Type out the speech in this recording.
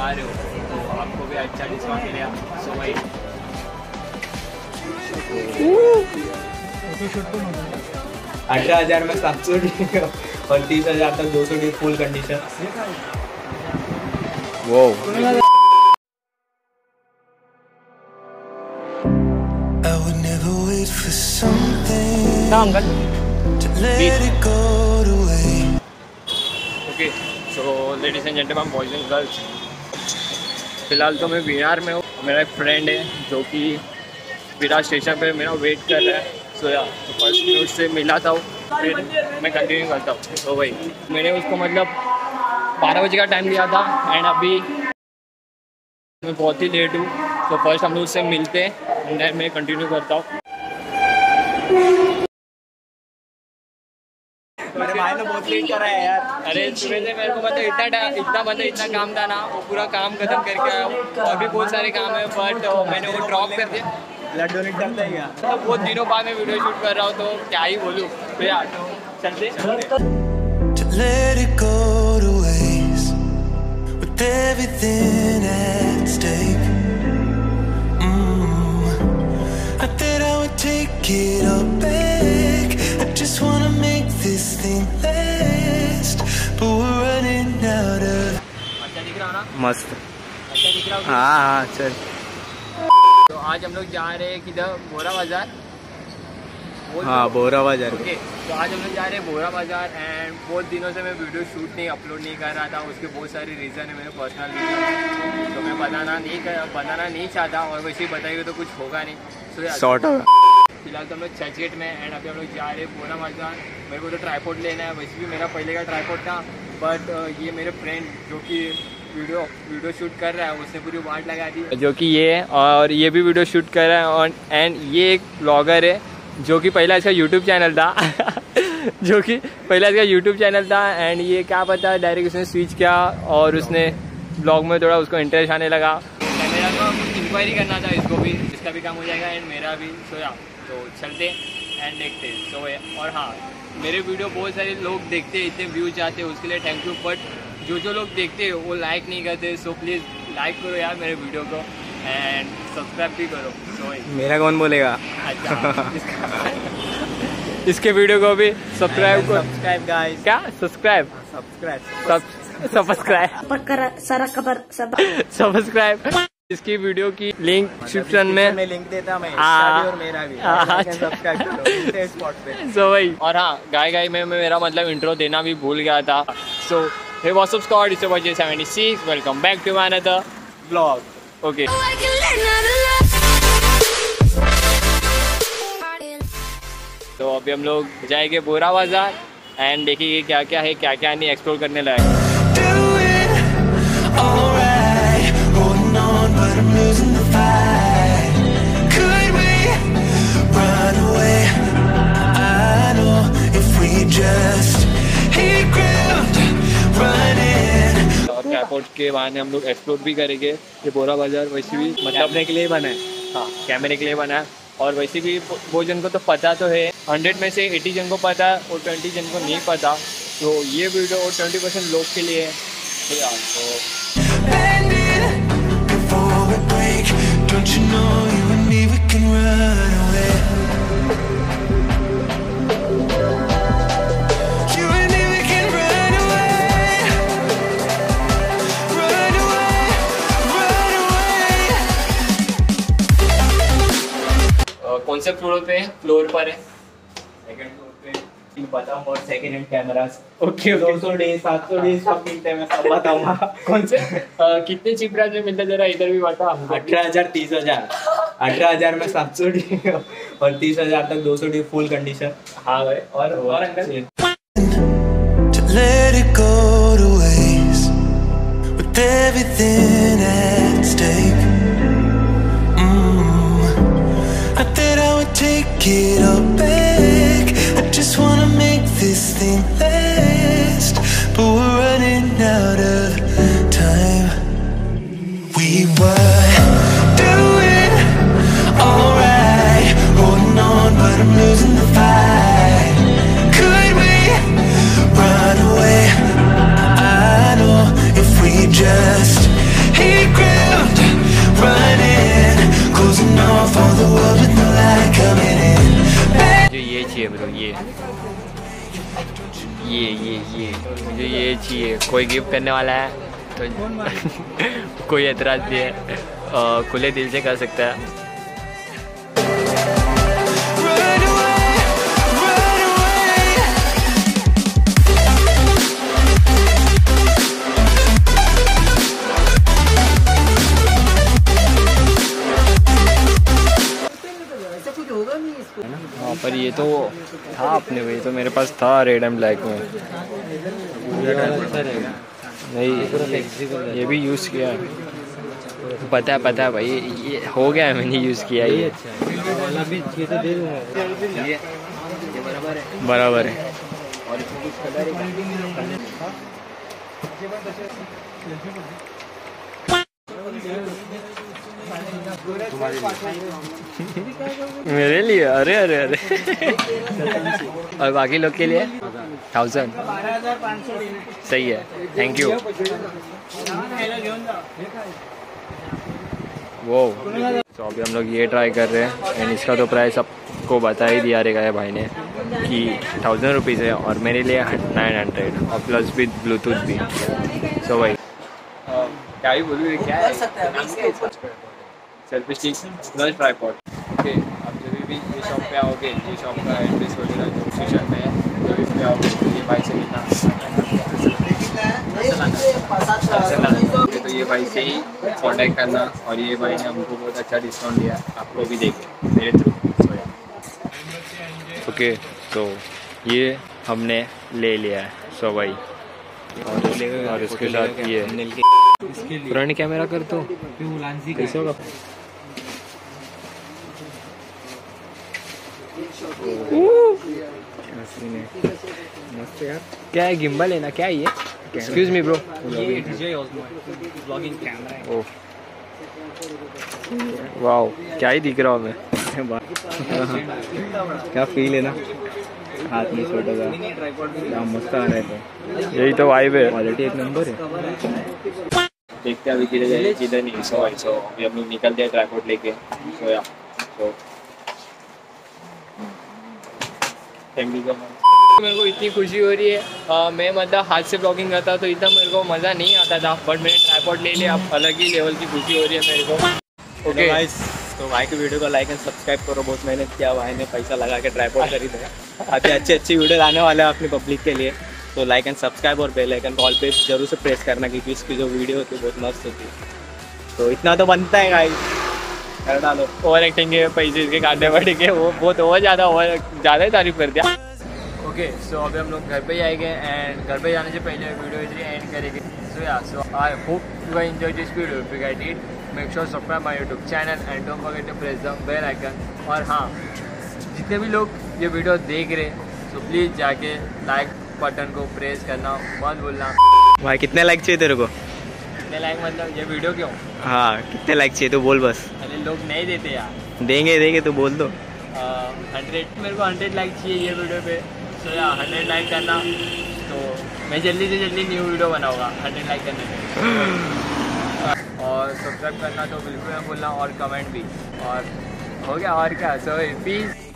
आ रहे हो तो आपको भी अच्छा डिस्काउंट मिलेगा। सो भाई 18,000 में 700 और 30,000 तक 200 फुल कंडीशन। वो okay so ladies and gentleman boys and girls, फिलहाल तो मैं बिहार में हूँ। मेरा एक फ्रेंड है जो कि बिहार स्टेशन पे मेरा वेट कर रहा है। सो या तो फर्स्ट मैं उससे मिला था, फिर मैं कंटिन्यू करता हूँ। तो भाई मैंने उसको मतलब 12 बजे का टाइम दिया था एंड अभी मैं बहुत ही लेट हूँ। तो फर्स्ट हम लोग उससे मिलते हैं एंड देन मैं कंटिन्यू करता हूँ। मेरे भाई ने बहुत लेट करा है यार। अरे सुबह से मेरे को मतलब इतना काम था ना, वो पूरा काम खत्म करके आया हूँ। और भी बहुत सारे काम है बट मैंने वो ड्रॉप कर दिया। ब्लड डोनेट करता है क्या? तो बहुत दिनों बाद मैं वीडियो शूट कर रहा हूँ तो क्या ही बोलूँ। तो यार चलते अच्छा दिख रहा ना? मस्त। अच्छा दिख रहा। हाँ चल। तो आज हम लोग जा रहे हैं किधर? बोरा बाजार। हाँ बोरा बाजार। ओके तो आज हम लोग जा रहे हैं बोरा बाजार एंड बहुत दिनों से मैं वीडियो शूट नहीं अपलोड नहीं कर रहा था। उसके बहुत सारे रीज़न है, मेरे पर्सनल रीज़न, तो मैं बताना नहीं चाहता और वैसे ही बताइए तो कुछ होगा नहीं। शॉर्ट हो। फिलहाल तो हम लोग चर्च गेट में एंड अभी हम लोग जा रहे हैं बोरा बाजार। मेरे को तो ट्राईपोड लेना है, वैसे भी मेरा पहले का ट्राईपोड था बट ये मेरे फ्रेंड जो कि वीडियो शूट कर रहा है उसने पूरी वाट लगा दी, जो कि ये है और ये भी वीडियो शूट कर रहा है। और एंड ये एक ब्लॉगर है जो कि पहला इसका यूट्यूब चैनल था एंड ये क्या पता डायरेक्ट उसने स्विच किया और उसने ब्लॉग में थोड़ा उसको इंटरेस्ट आने लगा। मेरा तो इंक्वायरी करना था इसको भी, इसका भी काम हो जाएगा एंड मेरा भी। सो या तो चलते एंड देखते। सो और हाँ, मेरे वीडियो बहुत सारे लोग देखते हैं, इतने व्यूज आते हैं उसके लिए थैंक यू। बट जो लोग देखते हैं वो लाइक नहीं करते। सो प्लीज़ लाइक करो यार मेरे वीडियो को एंड सब्सक्राइब भी करो। सो मेरा कौन बोलेगा? अच्छा इसके वीडियो को भी सब्सक्राइब गाइस। क्या सब्सक्राइब इसकी वीडियो की लिंक डिस्क्रिप्शन में लिंक देता मैं और मेरा भी सब्सक्राइब करो स्पॉट पे। सो भाई और हाँ गाय में मेरा मतलब इंट्रो देना भी भूल गया था। So hey what's up squad, it's your 76, welcome back to my another blog. Okay तो अभी हम लोग जाएंगे बोरा बाजार एंड देखिए क्या क्या है क्या क्या नहीं एक्सप्लोर करने लायक। एयरपोर्ट के बहाने हम लोग एक्सप्लोर भी करेंगे। ये बोरा बाजार वैसे भी मतलब अपने के लिए बना है। हाँ कैमरे के लिए बना है और वैसे भी वो जन को तो पता तो है, 100 में से 80 जन को पता है और 20 जन को नहीं पता। तो ये वीडियो और 20% लोग के लिए है। तो यार कौन से फ्लोर पे है? फ्लोर पर है सेकंड फ्लोर पे बताऊँ और second hand cameras. Okay 200 days 700 days का मिलते हैं, मैं सब बताऊंगा। कौन से कितने चीप प्राइस में मिलता है जरा इधर भी बता। 18,000 30,000 18,000 में 700 डी और 30,000 तक 200 डी फुल कंडीशन। हाँ भाई और uncle let it go to waste with everything at stake. I thought I would take it all back. I just wanna make this thing last, but we're running out of time. We were doing alright, holding on, but I'm losing the fight. Could we run away? I know if we just heat ground, running, closing off all the world with no light coming in. मुझे ये चाहिए bro, ये मुझे ये चाहिए। कोई gift करने वाला है तो कोई एतराज़ नहीं है, खुले दिल से कर सकता है। हाँ पर ये तो था अपने भाई, तो मेरे पास था रेड एंड ब्लैक में। नहीं ये भी यूज़ किया है, पता है भाई, ये हो गया है, मैंने यूज़ किया ये। बराबर है। मेरे लिए अरे और बाकी लोग के लिए 1000। सही है, थैंक यू। वो तो अभी हम लोग ये ट्राई कर रहे हैं एंड इसका तो प्राइस आपको बता ही दिया रहेगा है भाई ने कि 1000 रुपीज़ है और मेरे लिए 900 और प्लस विद ब्लूटूथ भी। सो भाई क्या ही बोलूँ, क्या है selfie stick plus tripod. Okay, आप जब भी ये शॉप पे आओगे, ये शॉप का एड्रेस वगैरह जो शीशर में है, जब भी पे आओगे तो ये भाई से मिलना, तो ये भाई से ही कॉन्टैक्ट करना। और ये भाई ने हमको बहुत अच्छा डिस्काउंट दिया, आप लोग भी देखें मेरे थ्रू। ओके तो ये हमने ले लिया है। सो भाई और इसके साथ ये फ्रंट कैमरा कर दो, कैसे होगा? क्या है गिम्बल है ना, क्या है ये? एक्सक्यूज मी ब्रो, वाओ क्या ही दिख रहा हूँ मैं। क्या फील है ना हाथ में छोटा सा, क्या मस्त आ रहा है। तो यही तो वाइब है, क्वालिटी एक नंबर है। देखते अभी किधर नहीं। सो अभी हम लोग निकलते हैं ट्राइपॉड लेके। सो या तो थैंक यू सो मच। मेरे को इतनी खुशी हो रही है, मैं मतलब हाथ से ब्लॉगिंग करता तो इतना मेरे को मज़ा नहीं आता था, बट मैंने ट्राइपॉड ले लिया, अब अलग ही लेवल की खुशी हो रही है मेरे को। ओके गाइस, तो भाई की वीडियो को लाइक एंड सब्सक्राइब करो। बहुत मेहनत किया भाई ने, पैसा लगा के ट्राइपॉड खरीदा। अभी अच्छी वीडियो लाने वाले हैं अपनी पब्लिक के लिए, तो लाइक एंड सब्सक्राइब और बेल आइकन कॉल पे जरूर से प्रेस करना, क्योंकि इसकी जो वीडियो होती है बहुत मस्त होती है। तो इतना तो बनता है गाइस, कर डालो। ओवर एक्टिंग के पैसे इसके काटने पड़ेंगे, वो बहुत और ज़्यादा ही तारीफ कर दिया। ओके सो अभी हम लोग घर पे ही आएंगे एंड घर पे जाने से पहले वीडियो इधर एंड करेंगे। So I hope you enjoy this video. If you get it, make sure subscribe my YouTube channel and don't forget to press the bell icon. और हाँ, जितने भी लोग ये वीडियो देख रहे हैं तो प्लीज़ जाके लाइक बटन को प्रेस करना मत भूलना। भाई कितने लाइक चाहिए तेरे को? कितने लाइक मतलब ये वीडियो क्यों? हाँ कितने लाइक चाहिए तो बोल बस। अरे लोग नहीं देते यार। देंगे तो बोल दो। 100, मेरे को 100 लाइक चाहिए ये वीडियो पे। तो यार 100 लाइक करना, तो मैं जल्दी से जल्दी न्यू वीडियो बनाऊंगा 100 लाइक करने में। और सब्सक्राइब करना तो बिल्कुल मत भूलना, और कमेंट भी। और हो गया और क्या। So piece.